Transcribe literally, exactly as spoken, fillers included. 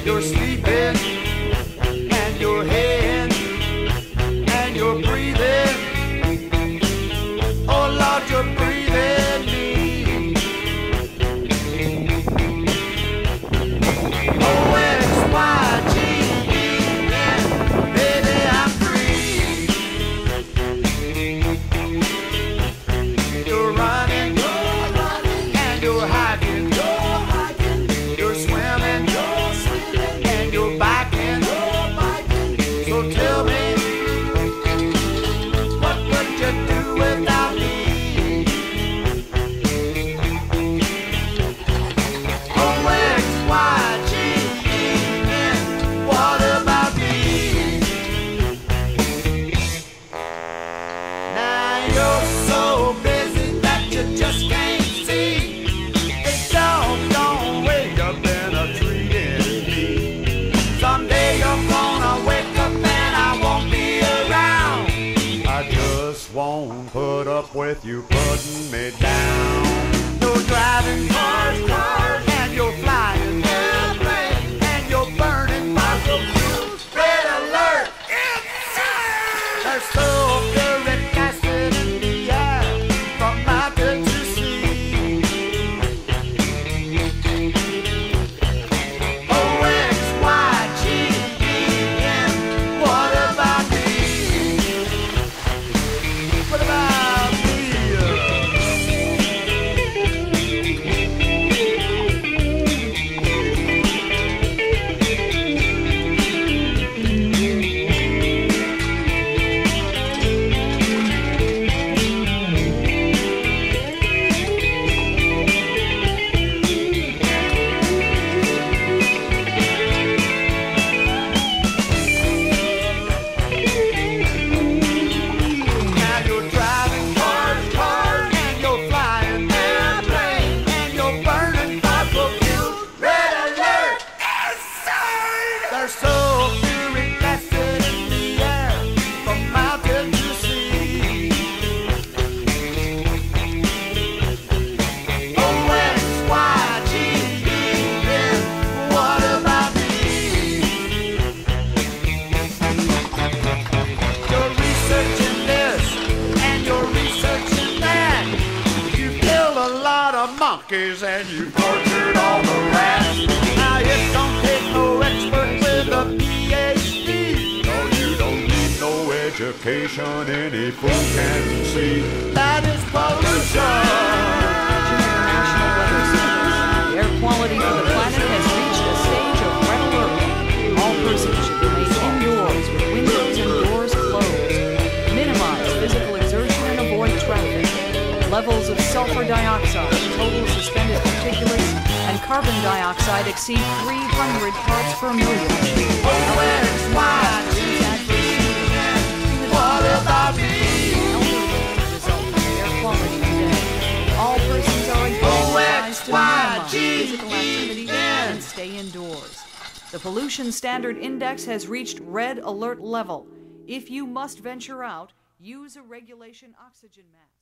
You're sleeping, and you're heading, and you're breathing. Oh Lord, you're breathing me. O X Y G E N, baby, I'm free. You're running, you're running, and you're hiding, you're hiding. You're swimming, you're swimming, and you're biking, you're biking. So tell me, what would you do without me? O X Y G E N, what about me? Now you're so busy that you just can't see the doggone way you've been a treating me. Someday you're gonna wake up and I won't be around. I just won't put up with you putting me down. You're driving cars, cars, and you're flying airplanes, and you're burning fossil fuels. Red alert! Inside! There's sulfuric acid in the air from mountain to sea. O X Y G E N, what about me? What about me? Now you're driving cars, cars, and you're flying airplanes, and you're burning fossil fuels. Red alert! Inside! There's sulfuric acid in the air from mountain to sea. O X Y G E N, what about me? You're researching this and you're researching that. You killed a lot of monkeys and you tortured all the rats. Now it don't take no expert with a P H D. No, you don't need no education, any fool can see. That is pollution. International Weather Service. The air quality for the planet has reached a stage of red alert. All persons should remain indoors with windows and doors closed. Minimize physical exertion and avoid traffic. Levels of sulfur dioxide, total suspended particulates, and carbon dioxide exceed three hundred parts per million. O X Y G E N, what about me? Result of air quality today. All persons are advised to minimize physical activity and stay indoors. The pollution standard index has reached red alert level. If you must venture out, use a regulation oxygen mask.